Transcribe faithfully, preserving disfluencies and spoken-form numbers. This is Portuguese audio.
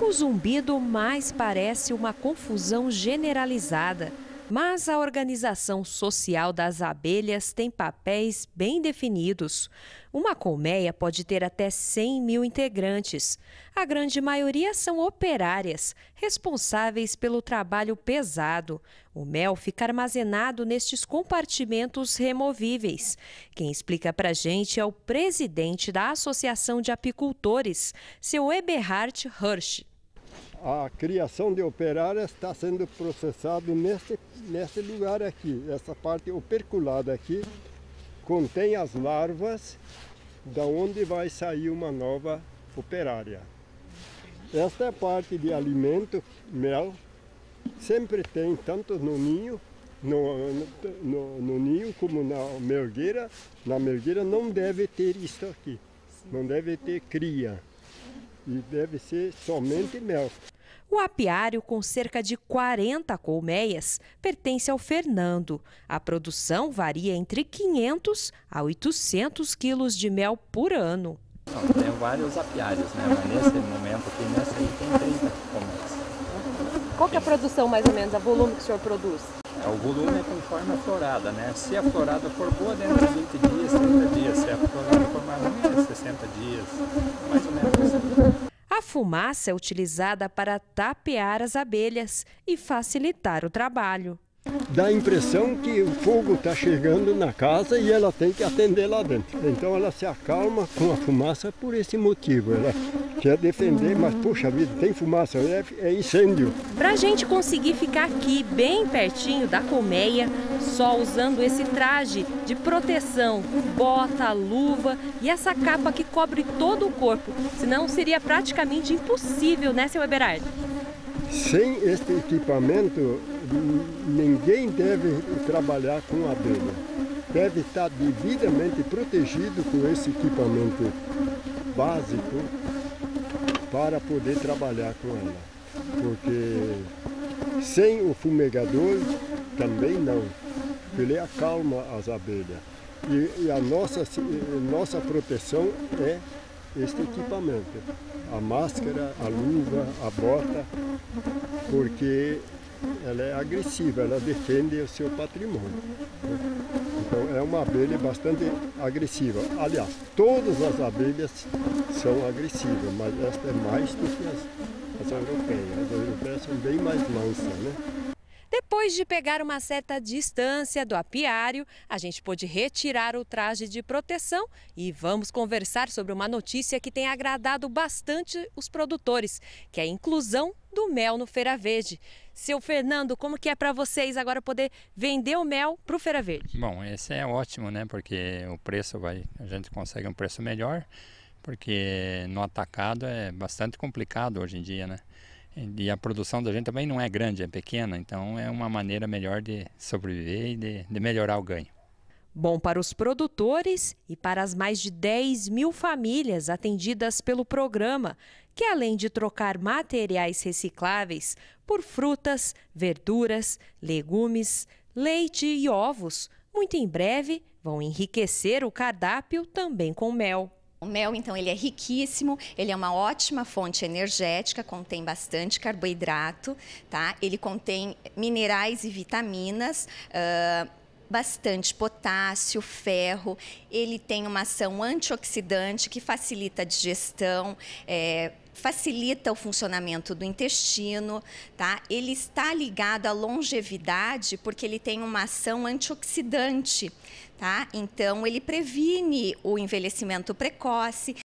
O zumbido mais parece uma confusão generalizada, mas a organização social das abelhas tem papéis bem definidos. Uma colmeia pode ter até cem mil integrantes. A grande maioria são operárias, responsáveis pelo trabalho pesado. O mel fica armazenado nestes compartimentos removíveis. Quem explica para a gente é o presidente da Associação de Apicultores, seu Eberhard Hirsch. A criação de operárias está sendo processado nesse, nesse lugar aqui. Essa parte operculada aqui contém as larvas da onde vai sair uma nova operária. Esta é a parte de alimento, mel, sempre tem tanto no ninho, no, no, no ninho como na melgueira. Na melgueira não deve ter isso aqui, não deve ter cria. E deve ser somente mel. O apiário, com cerca de quarenta colmeias, pertence ao Fernando. A produção varia entre quinhentos a oitocentos quilos de mel por ano. Não, tem vários apiários, né? Mas nesse momento aqui, nessa aí tem trinta colmeias. Qual que é a produção, mais ou menos, a volume que o senhor produz? É, o volume é conforme a florada, né? Se a florada for boa, dentro de vinte dias, trinta dias. Se a florada for mais ruim, sessenta dias, mais ou menos assim. A fumaça é utilizada para tapear as abelhas e facilitar o trabalho. Dá a impressão que o fogo está chegando na casa e ela tem que atender lá dentro. Então ela se acalma com a fumaça por esse motivo. Ela quer defender, mas poxa vida, tem fumaça, é, é incêndio. Para a gente conseguir ficar aqui bem pertinho da colmeia, só usando esse traje de proteção, com bota, luva e essa capa que cobre todo o corpo. Senão seria praticamente impossível, né, seu Eberhard? Sem este equipamento, ninguém deve trabalhar com abelha. Deve estar devidamente protegido com esse equipamento básico para poder trabalhar com ela. Porque sem o fumegador também não. Ele acalma as abelhas. E, e a nossa, nossa proteção é este equipamento. A máscara, a luva, a bota, porque ela é agressiva, ela defende o seu patrimônio. Então é uma abelha bastante agressiva. Aliás, todas as abelhas são agressivas, mas esta é mais do que as, as europeias. As europeias são bem mais mansas, né? Depois de pegar uma certa distância do apiário, a gente pôde retirar o traje de proteção e vamos conversar sobre uma notícia que tem agradado bastante os produtores, que é a inclusão do mel no Feira Verde. Seu Fernando, como que é para vocês agora poder vender o mel para o Feira Verde? Bom, esse é ótimo, né? Porque o preço vai, a gente consegue um preço melhor, porque no atacado é bastante complicado hoje em dia, né? E a produção da gente também não é grande, é pequena, então é uma maneira melhor de sobreviver e de, de melhorar o ganho. Bom para os produtores e para as mais de dez mil famílias atendidas pelo programa, que além de trocar materiais recicláveis por frutas, verduras, legumes, leite e ovos, muito em breve vão enriquecer o cardápio também com mel. O mel, então, ele é riquíssimo, ele é uma ótima fonte energética, contém bastante carboidrato, tá? Ele contém minerais e vitaminas, uh, bastante potássio, ferro, ele tem uma ação antioxidante que facilita a digestão, é, facilita o funcionamento do intestino, tá? Ele está ligado à longevidade porque ele tem uma ação antioxidante, tá? Então ele previne o envelhecimento precoce,